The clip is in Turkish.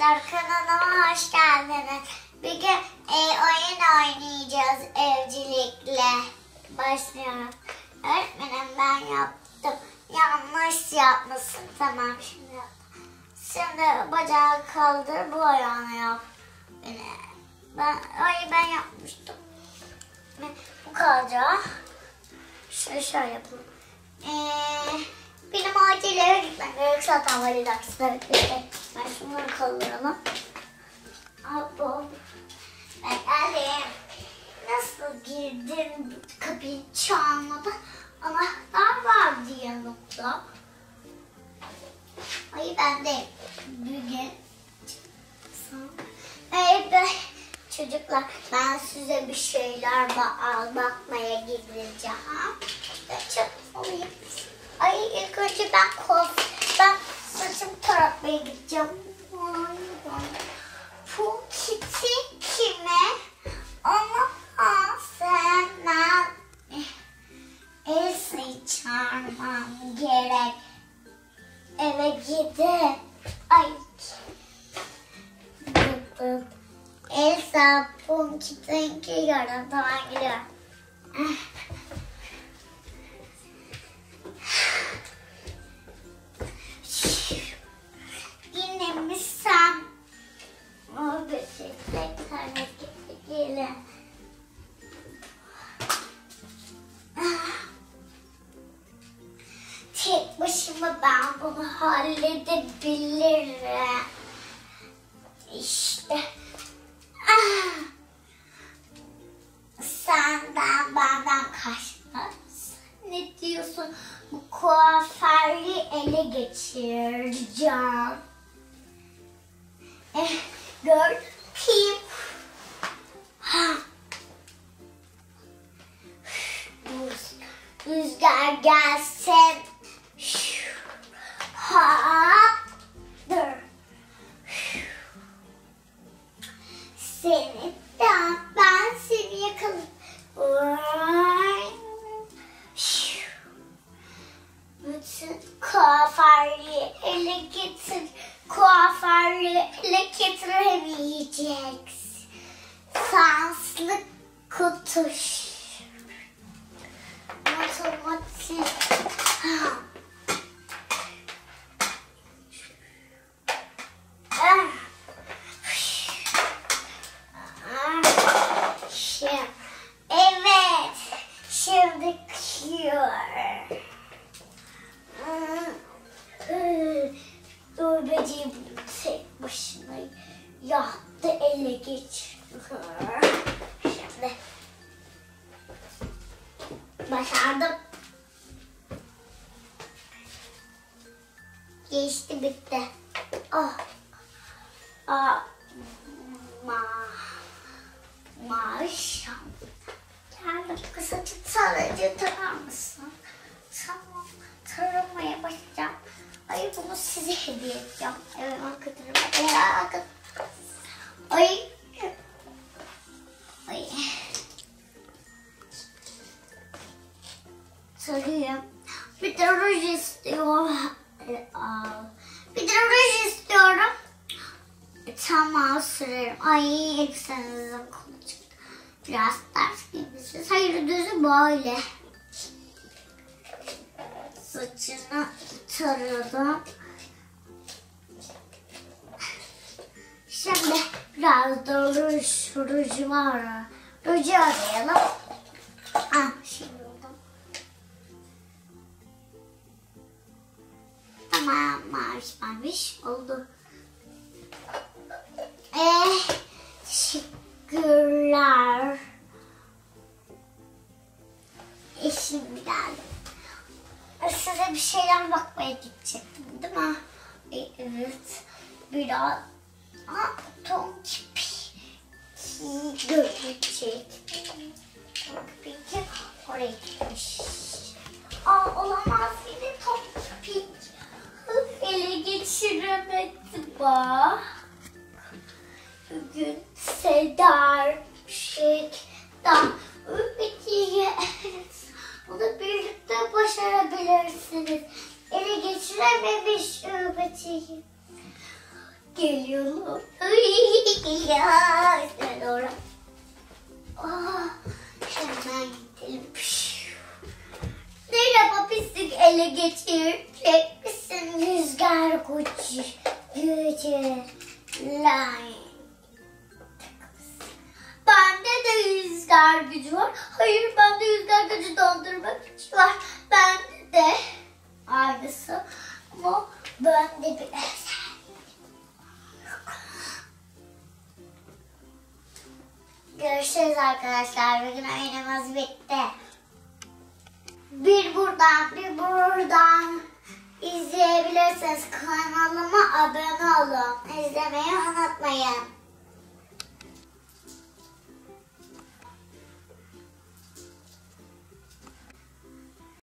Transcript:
arkadaşlar, kanalıma hoş geldiniz. Bugün oyun oynayacağız evcilikle. Başlıyorum. Öğretmenim ben yaptım. Yanlış yapmışsın. Tamam şimdi yap. Şimdi bacağı kaldır, bu ayağını yap. Ben yapmıştım. Bu kalacak. Şöyle yapalım. Benim acil eve gitmem gerek, zaten vali dersler bitti. Ben şunları kaldıralım. Ben geldim. Nasıl girdim, kapıyı çalmadı. Anahtar vardı yanımda. Ay ben de bugün çocuklar, ben size bir şeyler bakmaya gideceğim. Çok olayım. Ay ilk önce ben saçımı taratmaya gideceğim. Bu kiti kime? Onu senden Elsa'yı çağırmam gerek. Eve gidip Elsa, Punky, Tinky gördüm. Tamam gidiyorum. Yine mi sen? O böcekler hareketli gelin. Tek başıma ben bunu halledebilirim. İşte. Benden kaçmaz. Ne diyorsun? Bu kuaförü ele geçireceğim. Gör kim? Rüzgar gelsin. Dur. Ben seni yakalarım. Bütün kuaförü ele getir. Kuaförü ele getiremeyeceksin. Sanslı kutuş. Matematik. Evet. Şimdi dur böceği tek başına yattı, ele geçirdi. Şimdi başardım. Geçti, bitti. Maşallah. Geldim, kısacık sadece tarar mısın? Tamam, taramaya başlayacağım. Ay bunu size hediye edeceğim. Evet, arkadaşlar. Ay. Sarayım. Bir de ruj istiyorum. Bir de ruj istiyorum. Tamam, sürerim. Ay elbisenizin kolu çıktı. Biraz ters giymişsiniz. Hayır, düzü böyle. Saçını taradım. Şimdi biraz da ruj var. Ruju arayalım. Şimdi oldu. Tamam, maviş oldu. Teşekkürler. Şimdi geldim. Size bir şeyler bakmaya gidecektim, değil mi? Evet. Biraz Tonki görecek. Tonki oraya gitmiş. Olamaz, yine Tonki ele geçiremedi bak. Bugün Sedar Şek'ten Ümit'i bunu birlikte başarabilirsiniz. Ele geçirememiş Ümit'i. Geliyorlar. Geliyor. Üstüne doğru. Hemen gidelim. Merhaba, pislik ele geçirecek misin rüzgar gücü? Bende de rüzgar gücü var. Hayır, bende rüzgar gücü dondurma gücü var. Bende de aynısı. Ama bende bir Görüşürüz arkadaşlar. Bugün oyunumuz bitti. Bir buradan izleyebilirsiniz. Kanalıma abone olun. İzlemeyi unutmayın.